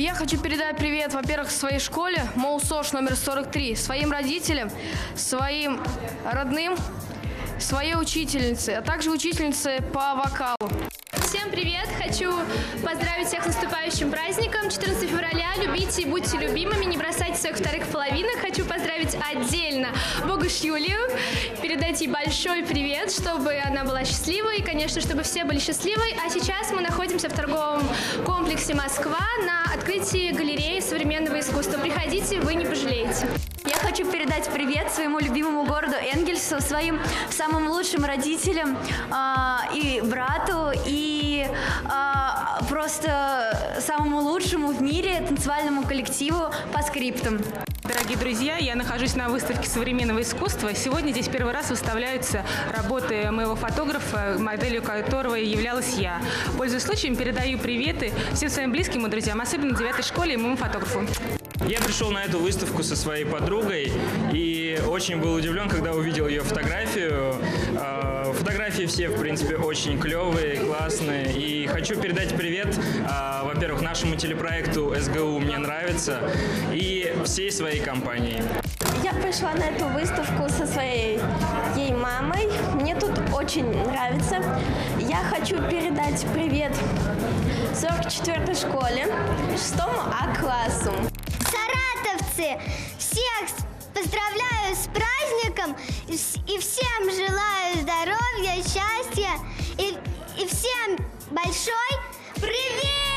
Я хочу передать привет, во-первых, своей школе МОУ-СОЖ номер 43, своим родителям, своим родным, своей учительнице, а также учительнице по вокалу. Всем привет! Хочу поздравить всех с наступающим праздником. 14 февраля. Любите и будьте любимыми, не бросайте своих вторых половинок. Хочу поздравить отдельно Богуш Юлию, передать ей большой привет, чтобы она была счастливой и, конечно, чтобы все были счастливы. А сейчас мы находимся в торговом комплексе «Москва» на открытии галереи современного искусства. Приходите, вы не пожалеете. Я хочу передать привет своему любимому городу Энгельсу, своим самым лучшим родителям и брату, и просто самому лучшему в мире танцевальному коллективу по скриптам. Дорогие друзья, я нахожусь на выставке современного искусства. Сегодня здесь первый раз выставляются работы моего фотографа, моделью которого являлась я. Пользуясь случаем, передаю приветы всем своим близким и друзьям, особенно 9-й школе и моему фотографу. Я пришел на эту выставку со своей подругой и очень был удивлен, когда увидел ее фотографию. Фотографии все, в принципе, очень клевые, классные. И хочу передать привет, во-первых, нашему телепроекту СГУ «Мне нравится» и всей своей компании. Я пришла на эту выставку со своей мамой. Мне тут очень нравится. Я хочу передать привет 44-й школе, 6-му А-классу. Саратовцы, всех поздравляю с праздником и всем желаю здоровья, счастья и всем большой привет!